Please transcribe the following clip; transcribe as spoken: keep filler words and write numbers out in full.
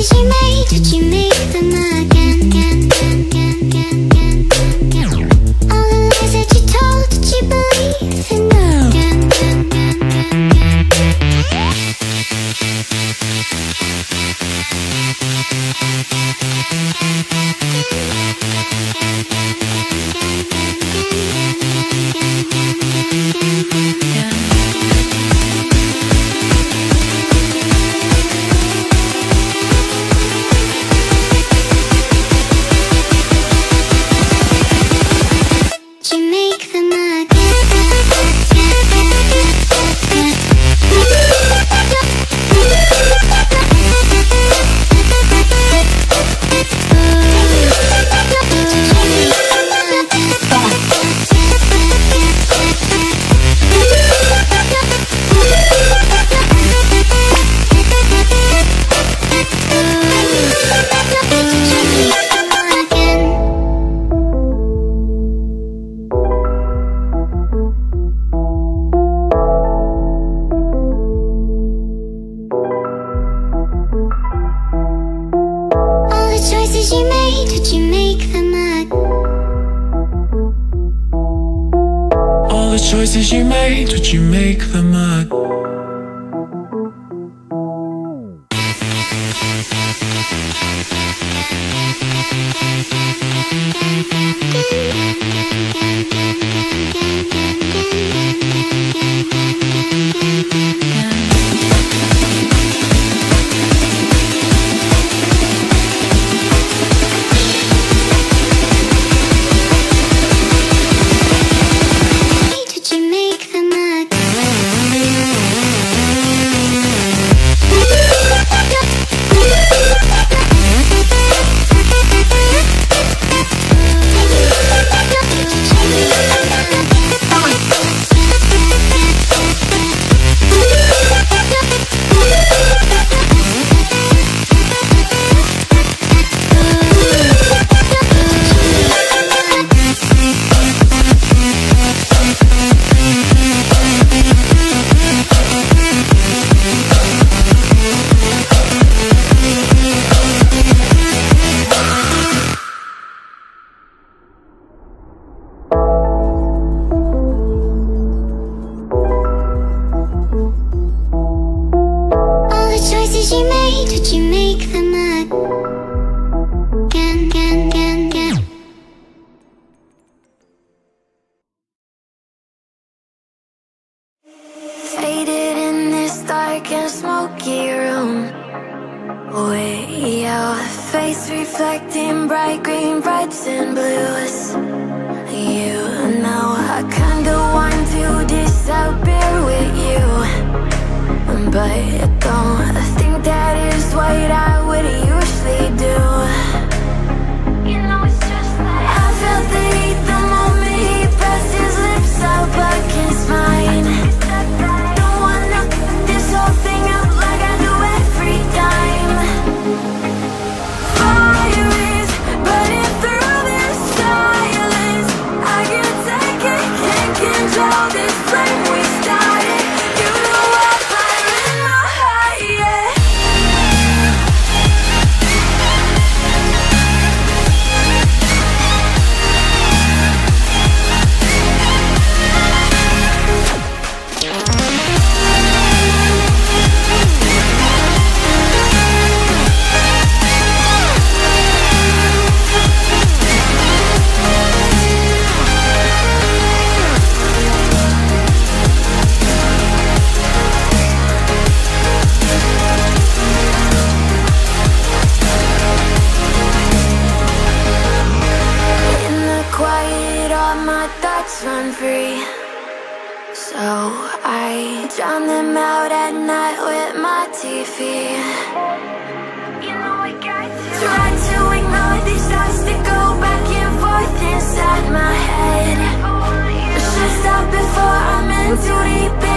choices you made, would you make them again? All the lies that you told, did you believe in them again? Choices you made, would you make them again? Reflecting bright green, reds and blues. You know I kinda want to disappear with you, but I don't think that is what I would usually do. You know it's just like I felt the heat the moment he pressed his lips up against mine. Don't wanna f this whole thing up like I do every time. Control this flame we started. You know I'll find in my heart, yeah. Run free, so I drown them out at night with my T V. You know I got to try to ignore these thoughts that go back and forth inside my head. I should stop before I'm in too deep.